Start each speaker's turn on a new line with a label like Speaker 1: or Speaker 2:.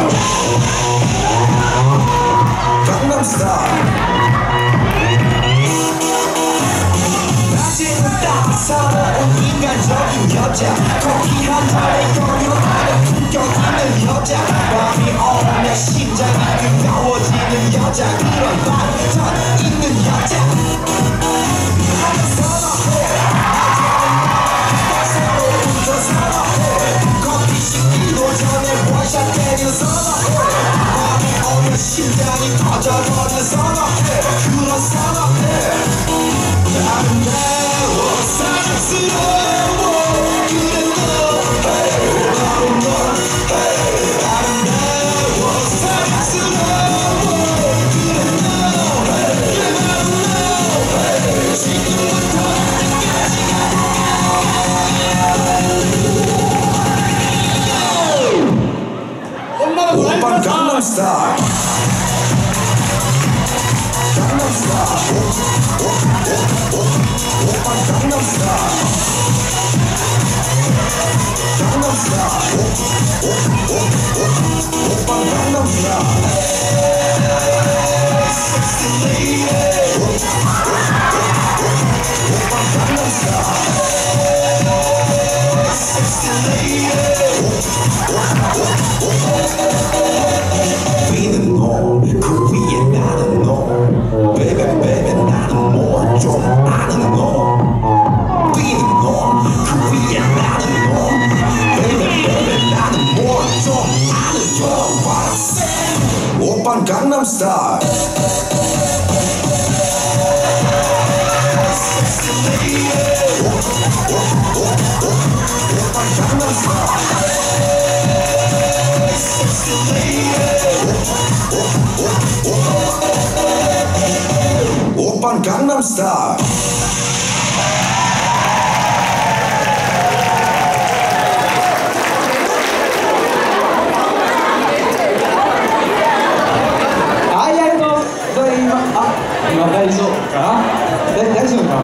Speaker 1: 낮에는 따사로운 인간적인 여자 커피 한 잔에 여유하는 품격 있는 여자 밤이 오면 심장이 뜨거워지는 여자 그런 반전 있는 여자 나는 선호해 따사로운 저 선호해 커피 식기도 전에 원샷 때려 선호해 밤이 오면 심장이 터져버려 선호해 그런 선호해 아름다워 사랑스러워 그래 너 아름다워 사랑스러워 그래 너 지금부터 언제까지 갈까 오빤 강남스타일 우리는 너, 그 위에 나는 너 Baby baby 나는 뭐 좀 아는 너 우리는 너, 그 위에 나는 너 Baby baby 나는 뭐 좀 아는 너 What I'm saying 오빤 강남스타일 Sexy lady 오빤 강남스타일 Sexy lady 오빤 강남스타일
Speaker 2: はい、ありがとうございます。あ、今大丈夫か？大丈夫か？